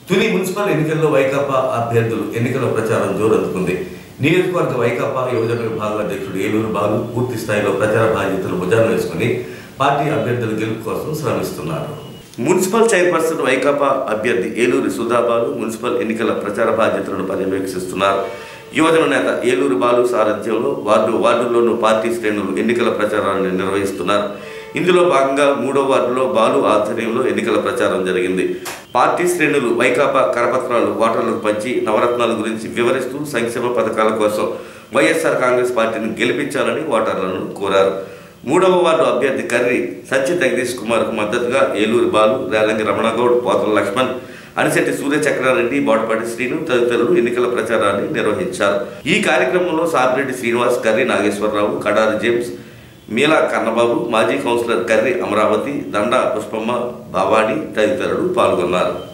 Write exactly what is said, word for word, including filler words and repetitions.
Tuni municipal ఎన్నికల్లో వైకాపా అభ్యర్థులు ఎన్నికల ప్రచారం జోరందుకుంది. నియోజకవర్గ వైకాపా యువజన విభాగ అధ్యక్షుడు ఏలూరు బాలు పూర్తి స్థాయిలో ప్రచార బాధ్యతలు భుజాన వేసుకుని పార్టీ అభ్యర్థుల గెలుపు కోసం శ్రమిస్తున్నారు. మున్సిపల్ చైర్పర్సన్ వైకాపా అభ్యర్థి ఏలూరు సుధాబాలు మున్సిపల్ ఎన్నికల ప్రచార బాధ్యతలను పర్యవేక్షిస్తున్నారు. యువజన నేత ఏలూరు బాలు సారథ్యంలో వార్డు వార్డుల్లోనూ పార్టీ శ్రేణులు ఎన్నికల ప్రచారాన్ని నిర్వహిస్తున్నారు. ఇందులో భాగంగా మూడో వార్డులో బాలు ఆధ్వర్యంలో ఎన్నికల ప్రచారం జరిగింది. పార్టీ శ్రేణులు వైకాపా కరపత్రాలు ఓటర్లకు పంచి నవరత్నాల గురించి వివరిస్తూ సంక్షేమ పథకాల కోసం వైఎస్ఆర్ కాంగ్రెస్ పార్టీని గెలిపించాలని ఓటర్లను కోరారు. మూడవ వార్డు అభ్యర్థి కర్రి సత్య జగదీష్ కుమార్కు మద్దతుగా ఏలూరు బాలు, రేలంగి రమణగౌడ్, పోతల లక్ష్మణ్, అనిశెట్టి సూర్య చక్రారెడ్డి, బోటపాటి శ్రీను తదితరులు ఎన్నికల ప్రచారాన్ని నిర్వహించారు. ఈ కార్యక్రమంలో సాపిరెడ్డి శ్రీనివాస్, కర్రి నాగేశ్వరరావు, కడారి జేమ్స్, మీలా కన్నబాబు, మాజీ కౌన్సిలర్ కర్రి అమరావతి, దండా పుష్పమ్మ, బావాడి తదితరులు పాల్గొన్నారు.